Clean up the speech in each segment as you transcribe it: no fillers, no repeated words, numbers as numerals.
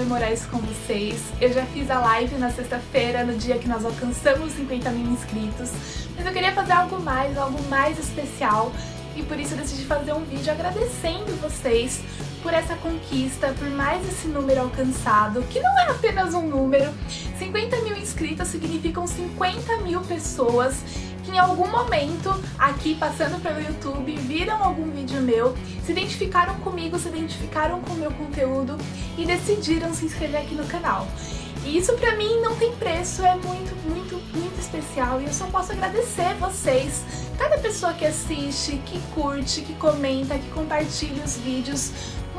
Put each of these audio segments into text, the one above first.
comemorar isso com vocês. Eu já fiz a live na sexta-feira, no dia que nós alcançamos 50 mil inscritos, mas eu queria fazer algo mais especial, e por isso eu decidi fazer um vídeo agradecendo vocês por essa conquista, por mais esse número alcançado, que não é apenas um número. 50 mil inscritos significam 50 mil pessoas que em algum momento, aqui passando pelo YouTube, viram algum vídeo meu, se identificaram comigo, se identificaram com o meu conteúdo e decidiram se inscrever aqui no canal. E isso pra mim não tem preço, é muito especial, e eu só posso agradecer vocês, cada pessoa que assiste, que curte, que comenta, que compartilha os vídeos.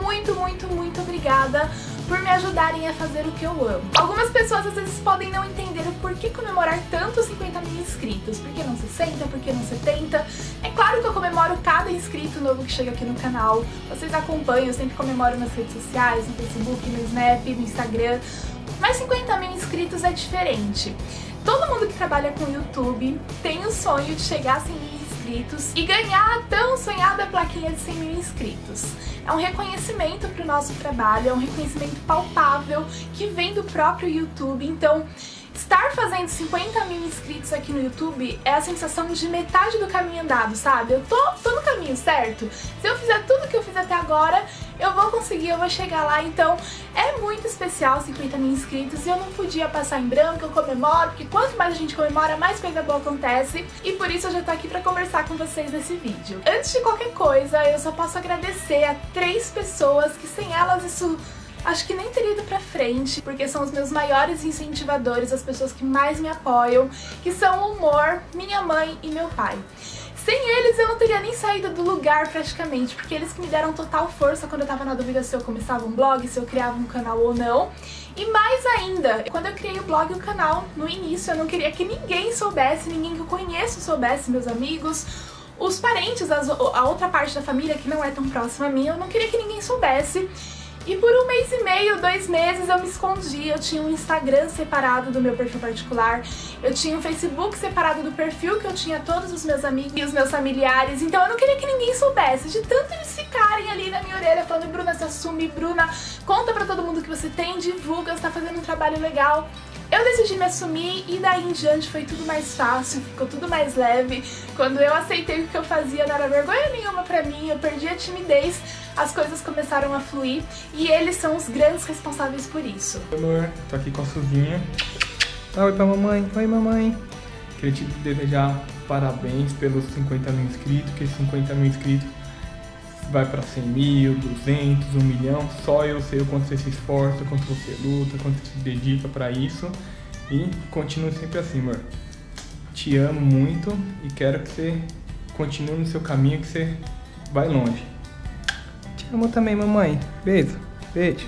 Muito obrigada por me ajudarem a fazer o que eu amo. Algumas pessoas às vezes podem não entender o porquê comemorar tanto 50 mil inscritos. Por que não 60? Por que não 70? É claro que eu comemoro cada inscrito novo que chega aqui no canal. Vocês acompanham, eu sempre comemoro nas redes sociais, no Facebook, no Snap, no Instagram. Mas 50 mil inscritos é diferente. Todo mundo que trabalha com YouTube tem o sonho de chegar a 100 mil inscritos e ganhar a tão sonhada plaquinha de 100 mil inscritos. É um reconhecimento para o nosso trabalho, é um reconhecimento palpável que vem do próprio YouTube. Então, estar fazendo 50 mil inscritos aqui no YouTube é a sensação de metade do caminho andado, sabe? Eu tô no caminho certo. Se eu fizer tudo que eu fiz até agora, eu vou conseguir, eu vou chegar lá. Então, é muito especial 50 mil inscritos e eu não podia passar em branco. Eu comemoro, porque quanto mais a gente comemora, mais coisa boa acontece. E por isso eu já tô aqui pra conversar com vocês nesse vídeo. Antes de qualquer coisa, eu só posso agradecer a 3 pessoas que sem elas isso acho que nem teria ido pra frente, porque são os meus maiores incentivadores, as pessoas que mais me apoiam, que são o Humor, minha mãe e meu pai. Sem eles eu não teria nem saído do lugar praticamente, porque eles que me deram total força quando eu tava na dúvida se eu começava um blog, se eu criava um canal ou não. E mais ainda, quando eu criei o blog e o canal, no início eu não queria que ninguém soubesse, ninguém que eu conheço soubesse, meus amigos, os parentes, a outra parte da família que não é tão próxima a mim, eu não queria que ninguém soubesse. E por 1 mês e meio, 2 meses eu me escondi. Eu tinha um Instagram separado do meu perfil particular, eu tinha um Facebook separado do perfil que eu tinha todos os meus amigos e os meus familiares, então eu não queria que ninguém soubesse, de tanto eles ficarem ali na minha orelha falando: Bruna, se assume, Bruna, conta pra todo mundo que você tem, divulga, você tá fazendo um trabalho legal. Eu decidi me assumir e daí em diante foi tudo mais fácil, ficou tudo mais leve. Quando eu aceitei o que eu fazia, não era vergonha nenhuma pra mim, eu perdi a timidez, as coisas começaram a fluir e eles são os grandes responsáveis por isso. Oi, amor, tô aqui com a Suzinha. Dá oi pra mamãe. Oi, mamãe. Queria te desejar parabéns pelos 50 mil inscritos, que esses 50 mil inscritos vai pra 100 mil, 200, 1 milhão. Só eu sei o quanto você se esforça, quanto você luta, quanto você se dedica pra isso. E continue sempre assim, amor. Te amo muito e quero que você continue no seu caminho, que você vai longe. Te amo também, mamãe. Beijo. Beijo.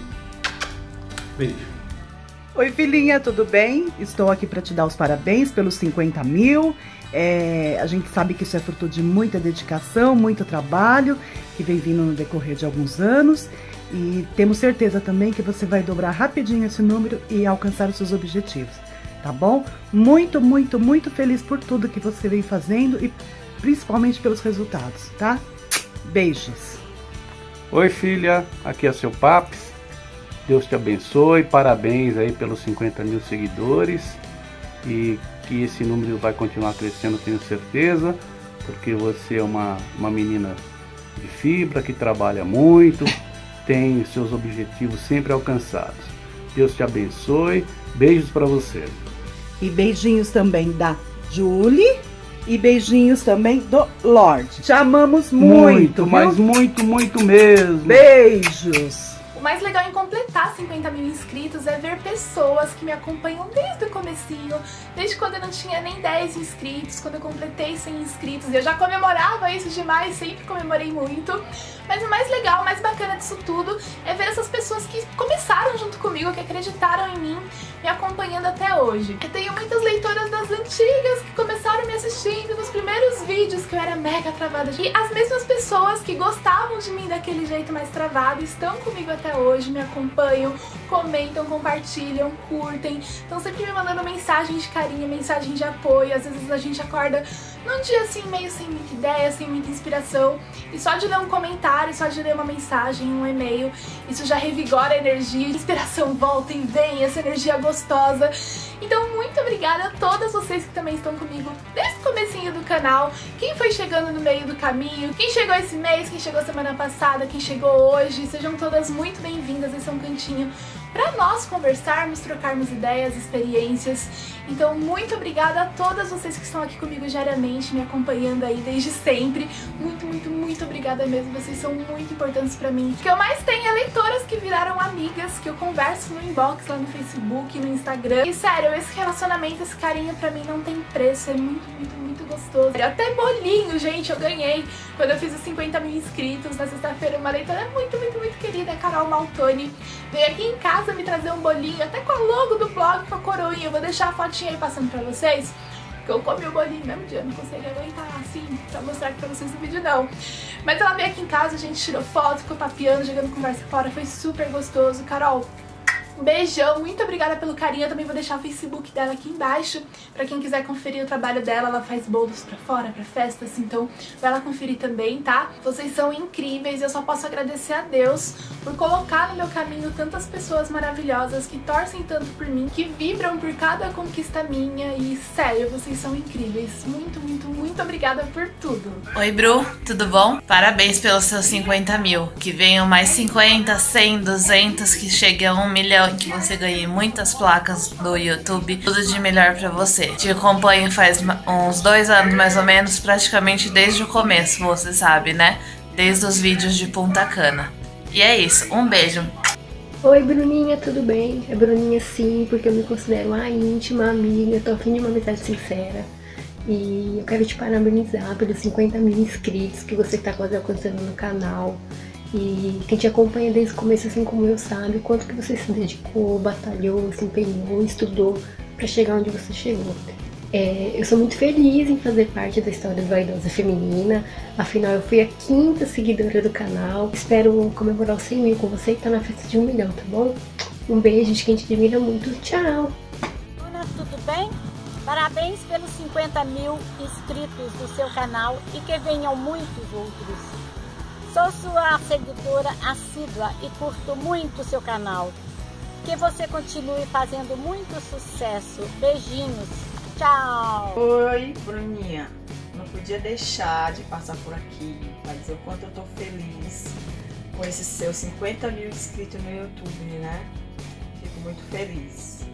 Beijo. Oi, filhinha, tudo bem? Estou aqui para te dar os parabéns pelos 50 mil. A gente sabe que isso é fruto de muita dedicação, muito trabalho, que vem vindo no decorrer de alguns anos. E temos certeza também que você vai dobrar rapidinho esse número e alcançar os seus objetivos, tá bom? Muito feliz por tudo que você vem fazendo e principalmente pelos resultados, tá? Beijos! Oi, filha, aqui é seu Papis. Deus te abençoe, parabéns aí pelos 50 mil seguidores e que esse número vai continuar crescendo, tenho certeza, porque você é uma menina de fibra, que trabalha muito, tem seus objetivos sempre alcançados. Deus te abençoe, beijos para você. E beijinhos também da Julie e beijinhos também do Lorde. Te amamos muito, mas muito mesmo. Beijos! O mais legal em completar 50 mil inscritos é ver pessoas que me acompanham desde o comecinho, desde quando eu não tinha nem 10 inscritos, quando eu completei 100 inscritos. E eu já comemorava isso demais, sempre comemorei muito. Mas o mais legal, o mais bacana disso tudo é ver essas pessoas que começaram junto comigo, que acreditaram em mim, me acompanhando até hoje. Eu tenho muitas leitoras das antigas que começaram me assistindo nos primeiros vídeos que eu era mega travada. E as mesmas pessoas que gostavam de mim daquele jeito mais travado estão comigo até hoje, me acompanham, comentam, compartilham, curtem. Estão sempre me mandando mensagem de carinho, mensagem de apoio. Às vezes a gente acorda num dia assim meio sem muita ideia, sem muita inspiração, e só de ler um comentário, só de ler uma mensagem, um e-mail, isso já revigora a energia, a inspiração volta e vem, essa energia gostosa. Então muito obrigada a todas vocês que também estão comigo desde o comecinho do canal, quem foi chegando no meio do caminho, quem chegou esse mês, quem chegou semana passada, quem chegou hoje, sejam todas muito bem-vindas, esse é um cantinho para nós conversarmos, trocarmos ideias, experiências. Então muito obrigada a todas vocês que estão aqui comigo diariamente, me acompanhando aí desde sempre. Muito obrigada mesmo, vocês são muito importantes pra mim. O que eu mais tenho é leitoras que viraram amigas, que eu converso no inbox lá no Facebook, no Instagram. E sério, esse relacionamento, esse carinho pra mim não tem preço, é muito gostoso. Até bolinho, gente, eu ganhei quando eu fiz os 50 mil inscritos na sexta-feira. Uma leitora muito querida, a Carol Maltoni, veio aqui em casa me trazer um bolinho, até com a logo do blog, com a coroinha. Eu vou deixar a fotinha aí passando pra vocês, porque eu comi o bolinho no mesmo dia, não consegui aguentar assim pra mostrar aqui pra vocês no vídeo não. Mas ela veio aqui em casa, a gente tirou foto, ficou papeando, jogando conversa fora, foi super gostoso. Carol, um beijão, muito obrigada pelo carinho. Eu também vou deixar o Facebook dela aqui embaixo pra quem quiser conferir o trabalho dela. Ela faz bolos pra fora, pra festas, então vai lá conferir também, tá? Vocês são incríveis, eu só posso agradecer a Deus por colocar no meu caminho tantas pessoas maravilhosas que torcem tanto por mim, que vibram por cada conquista minha. E sério, vocês são incríveis. Muito obrigada por tudo. Oi, Bru, tudo bom? Parabéns pelos seus 50 mil. Que venham mais 50, 100, 200, que chegue a 1 milhão, que você ganhe muitas placas do YouTube. Tudo de melhor pra você. Te acompanho faz uns 2 anos mais ou menos, praticamente desde o começo, você sabe, né? Desde os vídeos de Punta Cana. E é isso, um beijo. Oi, Bruninha, tudo bem? É Bruninha sim, porque eu me considero uma íntima amiga, tô afim de uma amizade sincera. E eu quero te parabenizar pelos 50 mil inscritos que você tá quase alcançando no canal. E quem te acompanha desde o começo, assim como eu, sabe o quanto que você se dedicou, batalhou, se empenhou, estudou pra chegar onde você chegou. Eu sou muito feliz em fazer parte da história do Vaidosa Feminina, afinal eu fui a 5ª seguidora do canal. Espero comemorar os 100 mil com você e estar na festa de 1 milhão, tá bom? Um beijo de quem te admira muito, tchau! Ana, tudo bem? Parabéns pelos 50 mil inscritos do seu canal e que venham muitos outros. Sou sua seguidora assídua e curto muito o seu canal. Que você continue fazendo muito sucesso. Beijinhos. Tchau. Oi, Bruninha. Não podia deixar de passar por aqui para dizer o quanto eu tô feliz com esses seus 50 mil inscritos no YouTube, né? Fico muito feliz.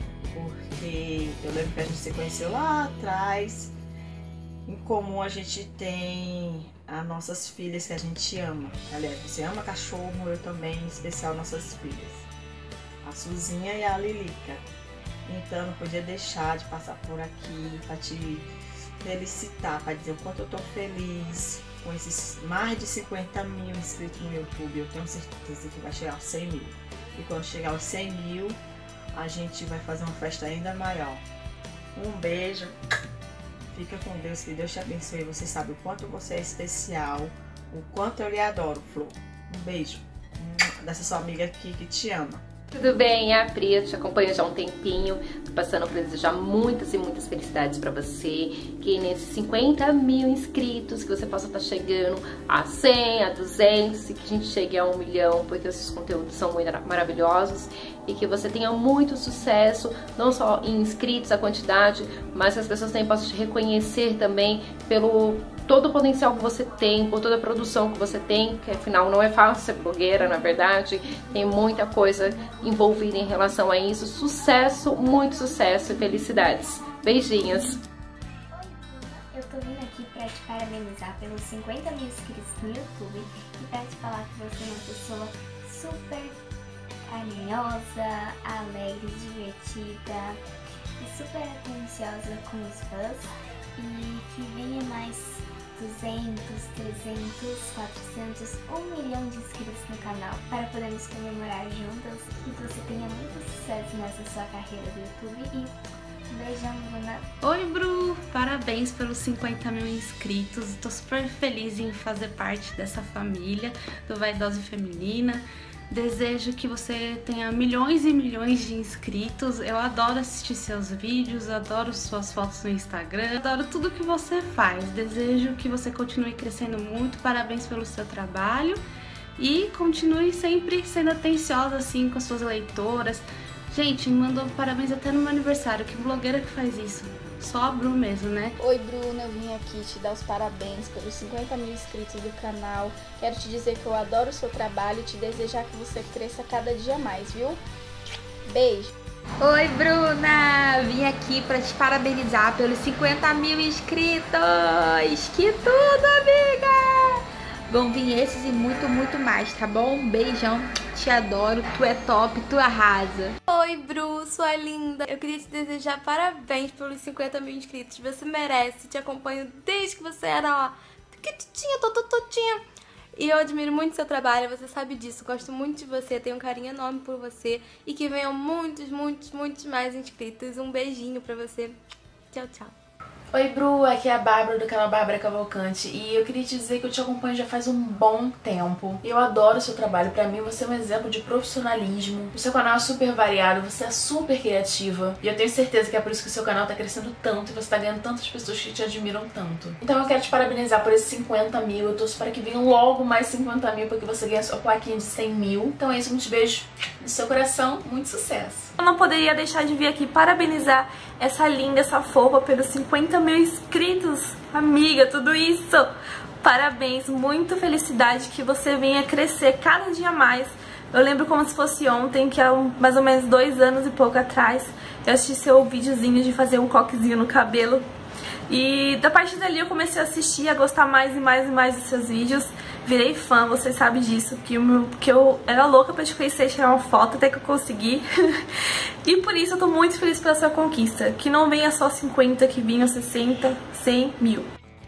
Porque eu lembro que a gente se conheceu lá atrás. Em comum a gente tem as nossas filhas que a gente ama. Aliás, você ama cachorro, eu também, em especial nossas filhas. A Suzinha e a Lilica. Então não podia deixar de passar por aqui para te felicitar, para dizer o quanto eu tô feliz com esses mais de 50 mil inscritos no YouTube. Eu tenho certeza que vai chegar aos 100 mil. E quando chegar aos 100 mil, a gente vai fazer uma festa ainda maior. Um beijo. Fica com Deus, que Deus te abençoe. Você sabe o quanto você é especial, o quanto eu lhe adoro, Flor. Um beijo dessa sua amiga aqui que te ama. Tudo bem, é a Pri, eu te acompanho já há um tempinho, tô passando para desejar muitas e muitas felicidades para você, que nesses 50 mil inscritos, que você possa estar chegando a 100, a 200, e que a gente chegue a 1 milhão, porque os seus conteúdos são muito maravilhosos, e que você tenha muito sucesso, não só em inscritos, a quantidade, mas que as pessoas também possam te reconhecer também pelo todo o potencial que você tem, por toda a produção que você tem, que afinal não é fácil ser blogueira, na verdade, tem muita coisa envolvida em relação a isso. Sucesso, muito sucesso e felicidades. Beijinhos! Oi, eu tô vindo aqui pra te parabenizar pelos 50 mil inscritos no YouTube e pra te falar que você é uma pessoa super carinhosa, alegre, divertida e super atenciosa com os fãs, e que venha mais 200, 300, 400, 1 milhão de inscritos no canal para podermos comemorar juntas e que você tenha muito sucesso nessa sua carreira do YouTube. E um beijão, Bruna. Oi, Bru! Parabéns pelos 50 mil inscritos. Tô super feliz em fazer parte dessa família do Vaidosa Feminina. Desejo que você tenha milhões e milhões de inscritos. Eu adoro assistir seus vídeos, adoro suas fotos no Instagram, adoro tudo que você faz. Desejo que você continue crescendo muito, parabéns pelo seu trabalho e continue sempre sendo atenciosa assim com as suas leitoras. Gente, me mandou parabéns até no meu aniversário, que blogueira que faz isso? Só a Bru mesmo, né? Oi Bruna, eu vim aqui te dar os parabéns pelos 50 mil inscritos do canal. Quero te dizer que eu adoro o seu trabalho e te desejar que você cresça cada dia mais, viu? Beijo! Oi Bruna, vim aqui pra te parabenizar pelos 50 mil inscritos. Que tudo, amiga! Vão vir esses e muito, muito mais, tá bom? Um beijão, te adoro, tu é top, tu arrasa. Oi Bru, sua linda. Eu queria te desejar parabéns pelos 50 mil inscritos. Você merece, te acompanho desde que você era, ó, pequititinha, totinha. E eu admiro muito seu trabalho, você sabe disso. Gosto muito de você, tenho um carinho enorme por você. E que venham muitos, muitos, muitos mais inscritos. Um beijinho pra você. Tchau, tchau. Oi Bru, aqui é a Bárbara do canal Bárbara Cavalcante e eu queria te dizer que eu te acompanho já faz um bom tempo. Eu adoro o seu trabalho, pra mim você é um exemplo de profissionalismo. O seu canal é super variado, você é super criativa e eu tenho certeza que é por isso que o seu canal tá crescendo tanto e você tá ganhando tantas pessoas que te admiram tanto. Então eu quero te parabenizar por esses 50 mil, eu torço para que venham logo mais 50 mil para que você ganhe a sua plaquinha de 100 mil. Então é isso, muitos beijos no seu coração, muito sucesso! Eu não poderia deixar de vir aqui parabenizar essa linda, essa fofa pelos 50 mil inscritos. Amiga, tudo isso! Parabéns, muita felicidade, que você venha crescer cada dia mais. Eu lembro como se fosse ontem, que há mais ou menos 2 anos e pouco atrás, eu assisti seu videozinho de fazer um coquezinho no cabelo. E da partir dali eu comecei a assistir, a gostar mais e mais e mais dos seus vídeos. Virei fã, você sabe disso, que eu era louca pra te conhecer e tirar uma foto, até que eu consegui. E por isso eu tô muito feliz pela sua conquista. Que não venha só 50, que venham 60, 100 mil.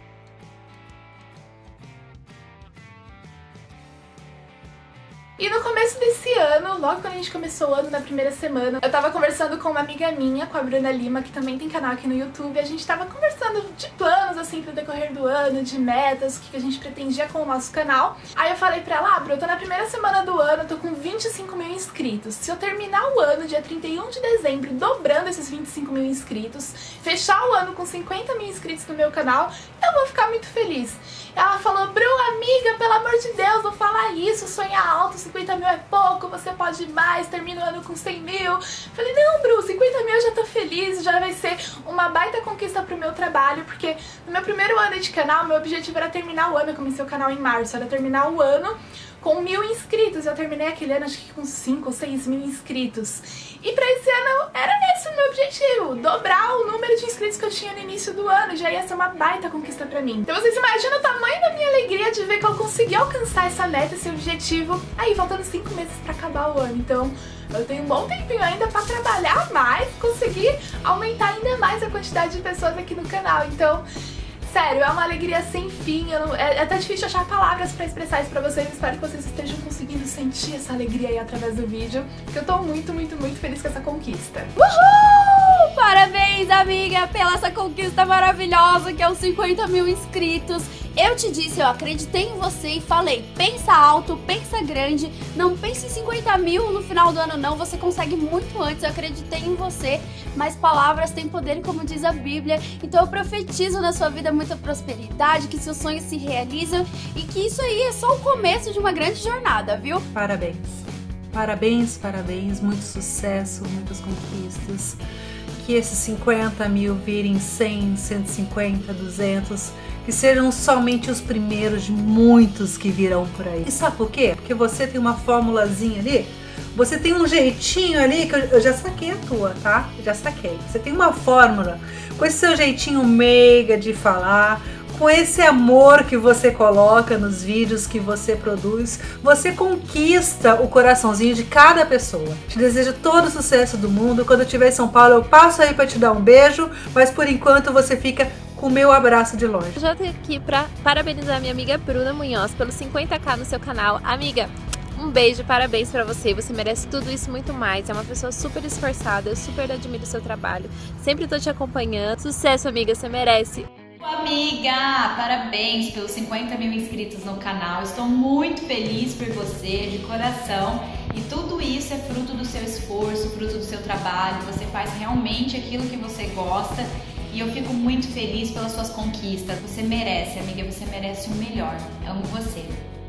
E no começo desse ano, logo quando a gente começou o ano, na primeira semana, eu tava conversando com uma amiga minha, com a Bruna Lima, que também tem canal aqui no YouTube, e a gente tava conversando de planos, assim, pro decorrer do ano, de metas, o que a gente pretendia com o nosso canal. Aí eu falei pra ela, Bru, eu tô na primeira semana do ano, eu tô com 25 mil inscritos. Se eu terminar o ano, dia 31 de dezembro, dobrando esses 25 mil inscritos, fechar o ano com 50 mil inscritos no meu canal, eu vou ficar muito feliz. Ela falou, Bru, amiga, pelo amor de Deus, não fala isso, sonha alto, 50 mil é pouco, você pode ir mais, termina o ano com 100 mil. Falei, não, Bru, 50 mil eu já tô feliz, já vai ser uma baita conquista pro meu trabalho, porque no meu primeiro ano de canal, meu objetivo era terminar o ano, eu comecei o canal em março, era terminar o ano com 1000 inscritos. Eu terminei aquele ano, acho que com 5 ou 6 mil inscritos. E pra esse ano era esse o meu objetivo, dobrar o número de inscritos que eu tinha no início do ano, já ia ser uma baita conquista pra mim. Então vocês imaginam o tamanho da minha alegria de ver que eu consegui alcançar essa meta, esse objetivo, aí faltando 5 meses pra acabar o ano. Então eu tenho um bom tempinho ainda pra trabalhar mais, conseguir aumentar ainda mais a quantidade de pessoas aqui no canal. Então, sério, é uma alegria sem fim, é até difícil achar palavras pra expressar isso pra vocês. Espero que vocês estejam conseguindo sentir essa alegria aí através do vídeo, porque eu tô muito, muito, muito feliz com essa conquista. Uhul! Parabéns, amiga, pela essa conquista maravilhosa que é os 50 mil inscritos. Eu te disse, eu acreditei em você e falei, pensa alto, pensa grande, não pense em 50 mil no final do ano não, você consegue muito antes, eu acreditei em você, mas palavras têm poder, como diz a Bíblia, então eu profetizo na sua vida muita prosperidade, que seus sonhos se realizam e que isso aí é só o começo de uma grande jornada, viu? Parabéns, parabéns, parabéns, muito sucesso, muitas conquistas, que esses 50 mil virem 100, 150, 200, que sejam somente os primeiros de muitos que virão por aí. E sabe por quê? Porque você tem uma formulazinha ali, você tem um jeitinho ali, que eu já saquei a tua, tá? Já saquei. Você tem uma fórmula, com esse seu jeitinho meiga de falar, com esse amor que você coloca nos vídeos que você produz, você conquista o coraçãozinho de cada pessoa. Te desejo todo o sucesso do mundo. Quando eu estiver em São Paulo, eu passo aí para te dar um beijo, mas por enquanto você fica com o meu abraço de longe. Eu já tô aqui pra parabenizar minha amiga Bruna Munhoz pelos 50k no seu canal. Amiga, um beijo, parabéns pra você, você merece tudo isso e muito mais, é uma pessoa super esforçada, eu super admiro o seu trabalho, sempre tô te acompanhando. Sucesso, amiga, você merece. Amiga, parabéns pelos 50 mil inscritos no canal. Estou muito feliz por você, de coração. E tudo isso é fruto do seu esforço, fruto do seu trabalho. Você faz realmente aquilo que você gosta. E eu fico muito feliz pelas suas conquistas. Você merece, amiga, você merece o melhor. Amo você.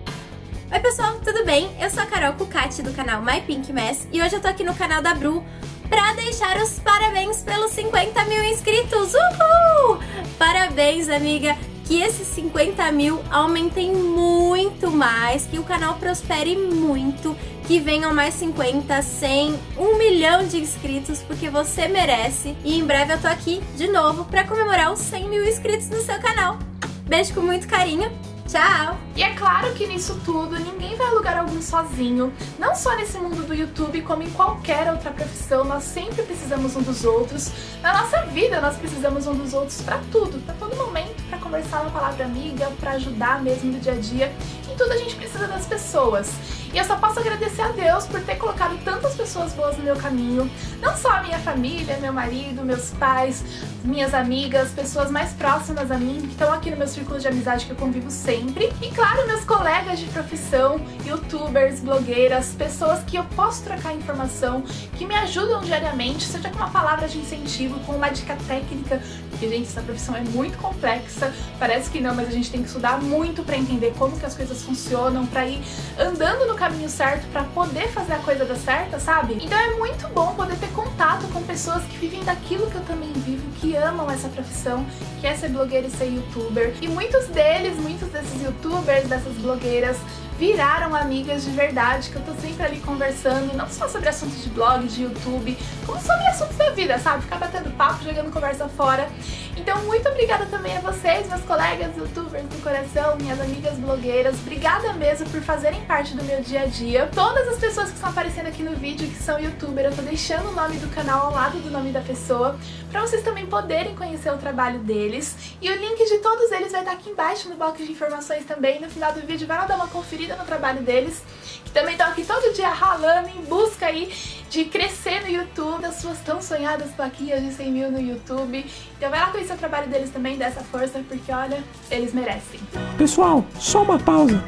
Oi pessoal, tudo bem? Eu sou a Carol Cucati do canal My Pink Mess e hoje eu tô aqui no canal da Bru pra deixar os parabéns pelos 50 mil inscritos. Uhul! Parabéns, amiga! Que esses 50 mil aumentem muito mais, que o canal prospere muito, que venham mais 50, 100, 1 milhão de inscritos, porque você merece. E em breve eu tô aqui de novo pra comemorar os 100 mil inscritos no seu canal. Beijo com muito carinho. Tchau! E é claro que nisso tudo ninguém vai a lugar algum sozinho. Não só nesse mundo do YouTube, como em qualquer outra profissão, nós sempre precisamos um dos outros. Na nossa vida nós precisamos um dos outros pra tudo, pra todo momento, pra conversar uma palavra amiga, pra ajudar mesmo no dia a dia. Em tudo a gente precisa das pessoas. E eu só posso agradecer a Deus por ter colocado tantas pessoas boas no meu caminho. Não só a minha família, meu marido, meus pais, minhas amigas, pessoas mais próximas a mim, que estão aqui no meu círculo de amizade que eu convivo sempre. E claro, meus colegas de profissão, youtubers, blogueiras, pessoas que eu posso trocar informação, que me ajudam diariamente, seja com uma palavra de incentivo, com uma dica técnica, porque, gente, essa profissão é muito complexa, parece que não, mas a gente tem que estudar muito pra entender como que as coisas funcionam, pra ir andando no caminho certo, pra poder fazer a coisa dar certa, sabe? Então é muito bom poder ter contato com pessoas que vivem daquilo que eu também vivo, que amam essa profissão, que é ser blogueira e ser youtuber. E muitos desses youtubers, dessas blogueiras, viraram amigas de verdade, que eu tô sempre ali conversando, não só sobre assuntos de blog, de YouTube, como sobre assuntos da vida, sabe? Ficar batendo papo, jogando conversa fora. Então, muito obrigada também a vocês, meus colegas youtubers do coração, minhas amigas blogueiras. Obrigada mesmo por fazerem parte do meu dia a dia. Todas as pessoas que estão aparecendo aqui no vídeo, que são youtuber, eu tô deixando o nome do canal ao lado do nome da pessoa, pra vocês também poderem conhecer o trabalho deles. E o link de todos eles vai estar aqui embaixo no box de informações também. No final do vídeo vai lá dar uma conferida no trabalho deles, que também estão aqui todo dia ralando em busca aí de crescer no YouTube, das suas tão sonhadas plaquinhas de 100 mil no YouTube. Então vai lá conhecer o trabalho deles também, dá essa força, porque olha, eles merecem. Pessoal, só uma pausa.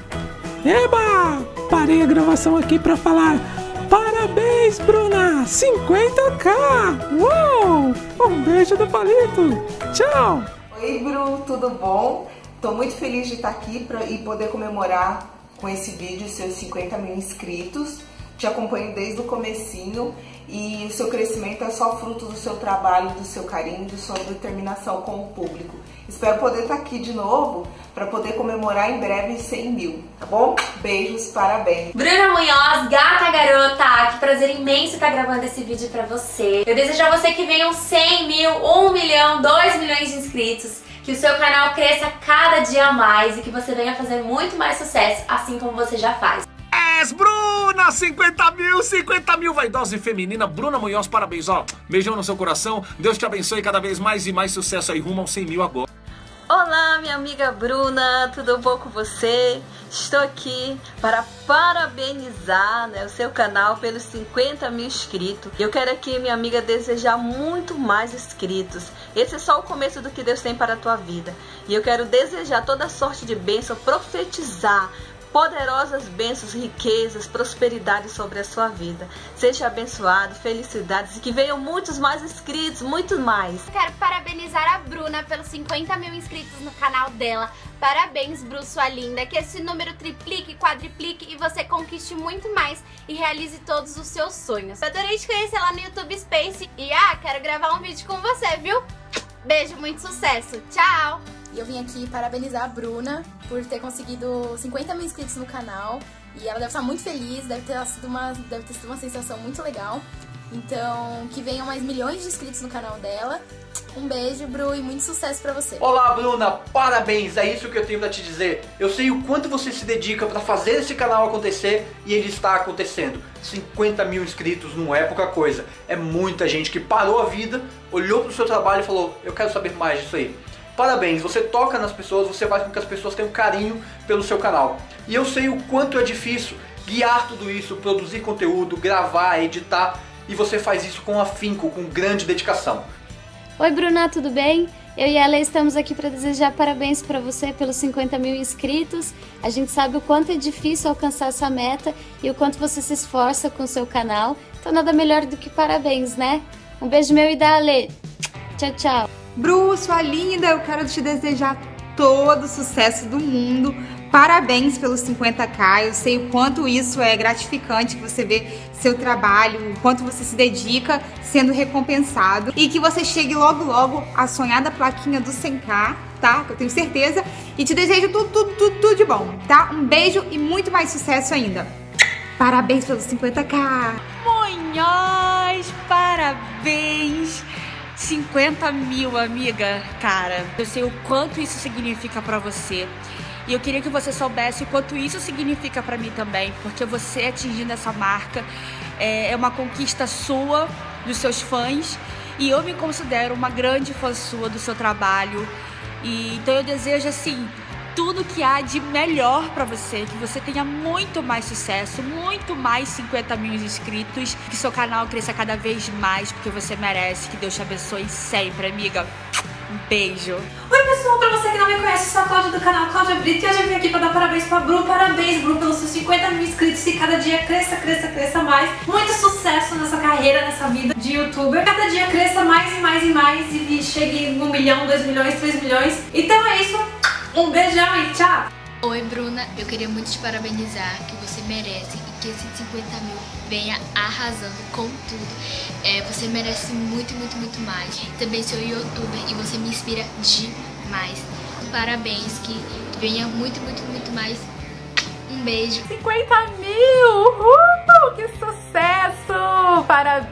Eba! Parei a gravação aqui pra falar parabéns, Bruna! 50k! Uou! Um beijo do palito! Tchau! Oi, Bru, tudo bom? Tô muito feliz de estar aqui e poder comemorar com esse vídeo seus 50 mil inscritos. Te acompanho desde o comecinho e o seu crescimento é só fruto do seu trabalho, do seu carinho, da sua determinação com o público. Espero poder estar aqui de novo para poder comemorar em breve 100 mil, tá bom? Beijos, parabéns! Bruna Munhoz, gata garota, que prazer imenso estar gravando esse vídeo pra você. Eu desejo a você que venham 100 mil, 1 milhão, 2 milhões de inscritos, que o seu canal cresça cada dia mais e que você venha fazer muito mais sucesso, assim como você já faz. Bruna, 50 mil, vaidosa e feminina. Bruna Munhoz, parabéns, ó. Beijão no seu coração. Deus te abençoe cada vez mais e mais sucesso aí rumo aos 100 mil agora. Olá, minha amiga Bruna, tudo bom com você? Estou aqui para parabenizar, né, o seu canal pelos 50 mil inscritos. Eu quero aqui, minha amiga, desejar muito mais inscritos. Esse é só o começo do que Deus tem para a tua vida. E eu quero desejar toda sorte de bênção, profetizar poderosas bênçãos, riquezas, prosperidade sobre a sua vida. Seja abençoado, felicidades e que venham muitos mais inscritos, muito mais. Quero parabenizar a Bruna pelos 50 mil inscritos no canal dela. Parabéns, Bru, sua linda. Que esse número triplique, quadriplique e você conquiste muito mais e realize todos os seus sonhos. Eu adorei te conhecer lá no YouTube Space e quero gravar um vídeo com você, viu? Beijo, muito sucesso. Tchau! E eu vim aqui parabenizar a Bruna por ter conseguido 50 mil inscritos no canal. E ela deve estar muito feliz, deve ter sido uma sensação muito legal. Então, que venham mais milhões de inscritos no canal dela. Um beijo, Bru, e muito sucesso pra você. Olá, Bruna, parabéns, é isso que eu tenho pra te dizer. Eu sei o quanto você se dedica pra fazer esse canal acontecer e ele está acontecendo. 50 mil inscritos não é pouca coisa. É muita gente que parou a vida, olhou pro seu trabalho e falou, eu quero saber mais disso aí. Parabéns, você toca nas pessoas, você faz com que as pessoas tenham carinho pelo seu canal. E eu sei o quanto é difícil guiar tudo isso, produzir conteúdo, gravar, editar, e você faz isso com afinco, com grande dedicação. Oi, Bruna, tudo bem? Eu e ela estamos aqui para desejar parabéns para você pelos 50 mil inscritos. A gente sabe o quanto é difícil alcançar essa meta e o quanto você se esforça com o seu canal. Então nada melhor do que parabéns, né? Um beijo meu e da Ale. Tchau, tchau. Bru, sua linda, eu quero te desejar todo o sucesso do mundo. Parabéns pelos 50k, eu sei o quanto isso é gratificante, que você vê seu trabalho, o quanto você se dedica sendo recompensado e que você chegue logo logo à sonhada plaquinha do 100k, tá? Que eu tenho certeza, e te desejo tudo de bom, tá? Um beijo e muito mais sucesso ainda. Parabéns pelos 50k! Munhoz, parabéns! 50 mil, amiga, cara, eu sei o quanto isso significa pra você. E eu queria que você soubesse o quanto isso significa pra mim também, porque você atingindo essa marca é uma conquista sua, dos seus fãs, e eu me considero uma grande fã sua do seu trabalho. E então eu desejo, assim, tudo que há de melhor pra você, que você tenha muito mais sucesso, muito mais 50 mil inscritos, que seu canal cresça cada vez mais, porque você merece. Que Deus te abençoe sempre, amiga. Um beijo. Oi pessoal, pra você que não me conhece, eu sou a Cláudia do canal Cláudia Brito e hoje eu vim aqui pra dar parabéns pra Bru. Parabéns, Bru, pelos seus 50 mil inscritos e cada dia cresça mais. Muito sucesso nessa carreira, nessa vida de youtuber. Cada dia cresça mais e mais e mais e chegue 1 milhão, 2 milhões, 3 milhões. Então é isso, um beijão e tchau! Oi Bruna, eu queria muito te parabenizar, que você merece e que esses 50 mil venha arrasando com tudo. Você merece muito mais. Também sou youtuber e você me inspira demais. Parabéns, que venha muito mais. Um beijo. 50 mil! Uhul! Que sucesso!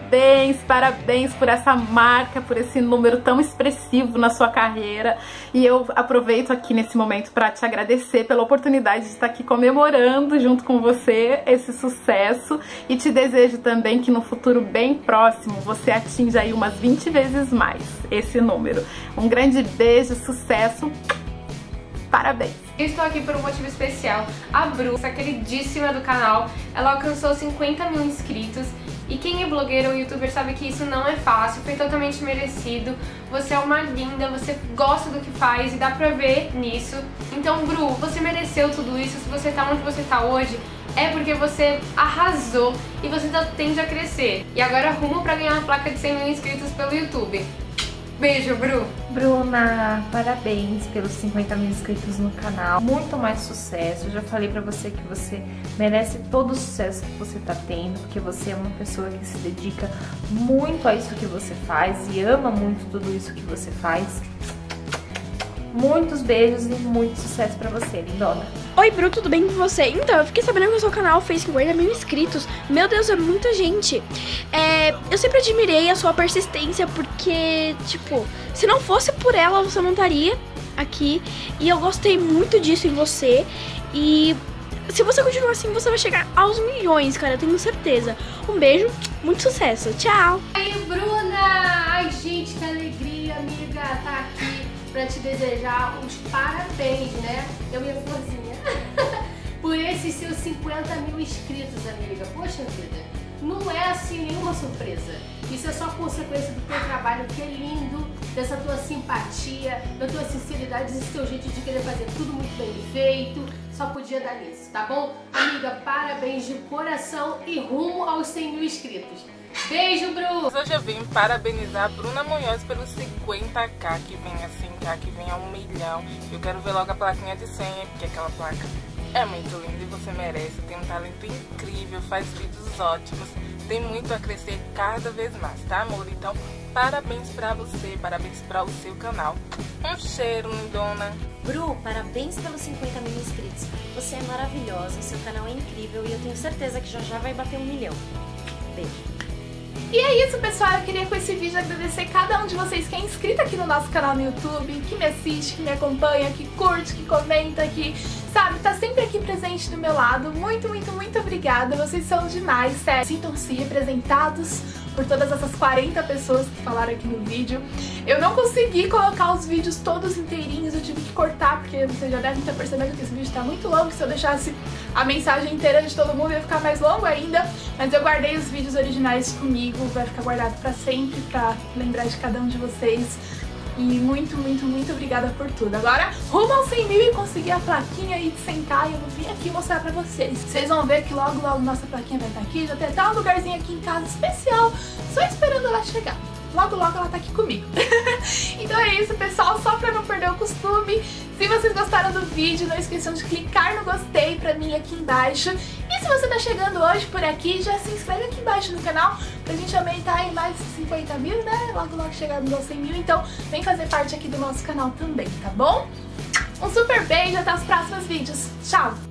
Parabéns por essa marca, por esse número tão expressivo na sua carreira. E eu aproveito aqui nesse momento para te agradecer pela oportunidade de estar aqui comemorando junto com você esse sucesso. E te desejo também que no futuro bem próximo você atinja aí umas 20 vezes mais esse número. Um grande beijo, sucesso! Parabéns! Eu estou aqui por um motivo especial. A Bru, essa queridíssima do canal, ela alcançou 50 mil inscritos. E quem é blogueira ou youtuber sabe que isso não é fácil, foi totalmente merecido. Você é uma linda, você gosta do que faz e dá pra ver nisso. Então, Bru, você mereceu tudo isso. Se você tá onde você tá hoje, é porque você arrasou e você tende a crescer. E agora rumo pra ganhar uma placa de 100 mil inscritos pelo YouTube. Beijo, Bru! Bruna, parabéns pelos 50 mil inscritos no canal. Muito mais sucesso. Eu já falei pra você que você merece todo o sucesso que você tá tendo, porque você é uma pessoa que se dedica muito a isso que você faz e ama muito tudo isso que você faz. Muitos beijos e muito sucesso pra você, lindona. Oi, Bru, tudo bem com você? Então, eu fiquei sabendo que o seu canal fez 50 mil inscritos. Meu Deus, é muita gente. Eu sempre admirei a sua persistência, porque, tipo, se não fosse por ela, você não estaria aqui. E eu gostei muito disso em você. E se você continuar assim, você vai chegar aos milhões, cara, eu tenho certeza. Um beijo, muito sucesso. Tchau! Aí, Bruna! Ai, gente, que alegria, amiga, tá aqui pra te desejar uns parabéns, né? Eu e a florzinha. Por esses seus 50 mil inscritos, amiga. Poxa vida, não é assim nenhuma surpresa. Isso é só consequência do teu trabalho, que é lindo, dessa tua simpatia, da tua sinceridade, desse teu jeito de querer fazer tudo muito bem feito. Só podia dar nisso, tá bom? Amiga, parabéns de coração e rumo aos 100 mil inscritos. Beijo, Bru! Hoje eu vim parabenizar a Bruna Munhoz pelos 50k, que vem a 100k, que vem a 1 milhão. Eu quero ver logo a plaquinha de 100, porque aquela placa é muito linda e você merece. Tem um talento incrível, faz vídeos ótimos, tem muito a crescer cada vez mais, tá, amor? Então, parabéns pra você, parabéns para o seu canal. Um cheiro, lindona! Bru, parabéns pelos 50 mil inscritos. Você é maravilhosa, o seu canal é incrível e eu tenho certeza que já vai bater 1 milhão. Beijo! E é isso, pessoal, eu queria com esse vídeo agradecer cada um de vocês que é inscrito aqui no nosso canal no YouTube, que me assiste, que me acompanha, que curte, que comenta, que, sabe, tá sempre aqui presente do meu lado. Muito obrigada, vocês são demais, sério. Sintam-se representados por todas essas 40 pessoas que falaram aqui no vídeo. Eu não consegui colocar os vídeos todos inteirinhos, eu tive que cortar, porque vocês já devem ter percebido que esse vídeo tá muito longo. Se eu deixasse a mensagem inteira de todo mundo ia ficar mais longo ainda, mas eu guardei os vídeos originais comigo, vai ficar guardado pra sempre, pra lembrar de cada um de vocês. E muito, muito, muito obrigada por tudo. Agora, rumo aos 100 mil e conseguir a plaquinha aí de sentar e eu vim aqui mostrar pra vocês. Vocês vão ver que logo, logo nossa plaquinha vai estar aqui. Já tem até um lugarzinho aqui em casa especial, só esperando ela chegar. Logo, logo ela tá aqui comigo. Então é isso, pessoal, só pra não perder o costume. Se vocês gostaram do vídeo, não esqueçam de clicar no gostei pra mim aqui embaixo. E se você tá chegando hoje por aqui, já se inscreve aqui embaixo no canal pra gente aumentar em mais 50 mil, né? Logo, logo chegarmos aos 100 mil, então vem fazer parte aqui do nosso canal também, tá bom? Um super beijo, até os próximos vídeos. Tchau!